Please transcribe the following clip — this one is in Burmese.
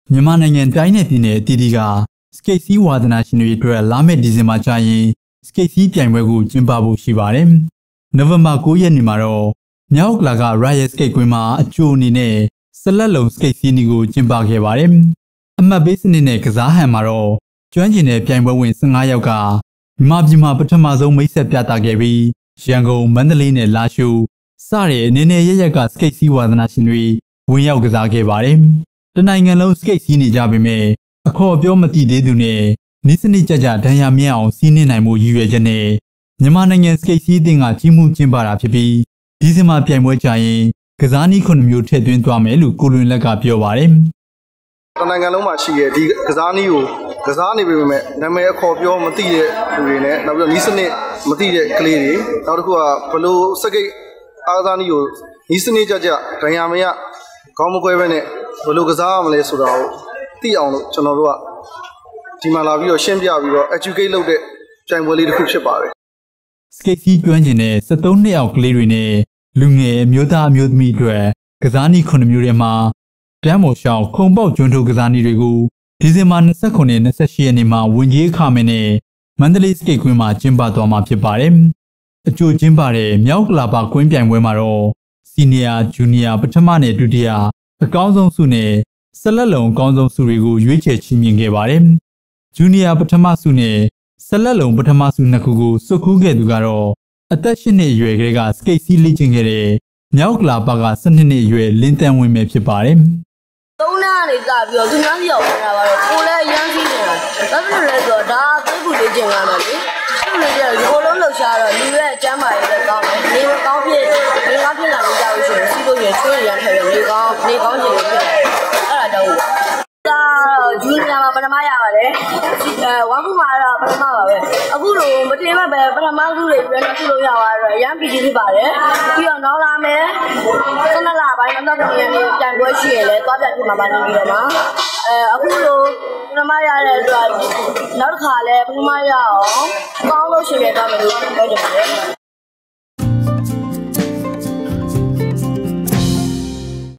မြန်မာနိုင်ငံတိုင်းနဲ့ပြည်နယ်တည်တည်ကစကိတ်စီးဝါသနာရှင်တွေအတွက်လာမယ့်ဒီဇင်ဘာကျရင်စကိတ်စီးပြိုင်ပွဲကိုကျင်းပဖို့ရှိပါတယ်။နိုဝင်ဘာ9ရက်နေ့မှာတော့မြောက်ကလာက Riot Skate ကွင်းမှာအကျိုးအနေနဲ့ဆက်လက်လုံစကိတ်စီးနီကိုကျင်းပခဲ့ပါတယ်။အမှတ်ပေးစနစ်နဲ့ကစားဟန်မှာတော့ကျွမ်းကျင်တဲ့ပြိုင်ပွဲဝင်15ယောက်ကမြန်မာပြည်မှာပထမဆုံးမိတ်ဆက်ပြသခဲ့ပြီးရန်ကုန်မန္တလေးနဲ့လာရှိုးစတဲ့အနေနဲ့ရရက်ကစကိတ်စီးဝါသနာရှင်တွေဝင်ရောက်ကစားခဲ့ပါတယ်။တနိုင်ငံလုံးစကိတ်စီးနေကြပေမဲ့အခေါ်ပြောမတိသေးသူနဲ့နိစနစ်ကြကြဒဏ်ရာမြအောင်စီးနှင်းနိုင်မှုရည်ရွယ်ချက်နဲ့မြန်မာနိုင်ငံစကိတ်စီးအသင်းကကြီးမှုကျင်းပတာဖြစ်ပြီးဒီဇင်ဘာပြိုင်ပွဲကြရင်ကစားနည်း9မျိုးထည့်သွင်းသွားမယ်လို့ကိုလွင်လက်ကပြောပါတယ်။တနိုင်ငံလုံးမှာရှိတဲ့ဒီကစားနည်းကိုကစားနေပေမဲ့နာမည်အခေါ်ပြောမသိတဲ့လူတွေနဲ့နောက်ပြီးတော့နီးစနစ်မသိတဲ့ကလေးတွေနောက်တစ်ခုကဘလို့စကိတ်အားကစားနည်းကိုနီးစနစ်ကြကြဒဏ်ရာမရခေါင်းမကွဲပဲနဲ့ဘလို့ကစားရမလဲဆိုတာကိုသိအောင်လို့ကျွန်တော်တို့ကဒီမှာလာပြီးတော့ရှင်းပြပြီးတော့ educate လုပ်တဲ့ပြိုင်ပွဲလေးတစ်ခုဖြစ်ပါတယ်။စကိတ်စီးကျွမ်းကျင်တဲ့73နှစ်အောက်ကလေးတွေနဲ့လူငယ်မျိုးသားမျိုးသမီးအတွက်ကစားနည်း9မျိုးထဲမှာတမ်းမော်ရှောင်းခုံပေါက်ကျွန်းထိုးကစားနည်းတွေကိုဒီဇင်ဘာ29နဲ့28ရက်နေ့မှာဝင်ကြီးအခမဲ့နဲ့မန္တလေးစကိတ်ကွင်းမှာကျင်းပသွားမှာဖြစ်ပါတယ်။အကျိုးကျင်းပတဲ့မြောက်ကလာပါကွင်းပြိုင်ပွဲမှာတော့စီနီယာဂျူနီယာပထမနဲ့ဒုတိယအကောင်းဆုံးဆုနဲ့ဆက်လက်လုံအကောင်းဆုံးဆုတွေကိုရွေးချယ်ချီးမြှင့်ခဲ့ပါတယ်။ဂျူနီယာပထမဆုနဲ့ဆက်လက်လုံပထမဆု2ခုကိုစွတ်ခူးခဲ့သူကတော့အသက်8နှစ်အရွယ်ကလေးကစကိတ်စီးလေ့ကျင့်ခဲ့တဲ့မြောက်ကလာပါက12နှစ်အရွယ်လင်းတန်းဝင်းပဲဖြစ်ပါတယ်။3နှစ်ကနေစပြီးတော့သူများစီရောက်လာပါတော့ကိုလည်းရမ်းစီးနေတာ။ဘာဖြစ်လို့လဲဆိုတော့ဒါသိကူလေ့ကျင့်ရမယ်လေ။သူ့လေ့ကျင့်ဒီလိုလုံးလှုပ်ရှားတော့လူရဲ့အကျမ်းမာရေးလည်းကောင်းတယ်။နေကောင်းဖြစ်လာလို့ကြောက်လို့ရှိရင်စီးလို့ရချွေးရမ်းထည့်ရနေကောင်းချင်လို့ဖြစ်တယ်။အဲ့ဒါတော့ဂျူနီယာမှာပထမရပါတယ်ဝမ်ကူမှာတော့ပထမပါပဲအခုလိုမတင်မဲ့ပဲပထမစုတွေပဲနှစ်ခုလုံးရသွားတော့ရမ်းပီတိဖြစ်ပါတယ်ပြီးတော့နောက်လာမယ်12လပိုင်း29ရက်နေ့ပြန်ပွဲရှိရလဲသွားပြဖြစ်မှာပါနေပြီးတော့မှာအခုလိုပထမရတဲ့အတွက်နောက်တစ်ခါလဲပထမရအောင်ကောင်းလို့ရှိရတော့မယ်လို့ပြောချင်ပါတယ်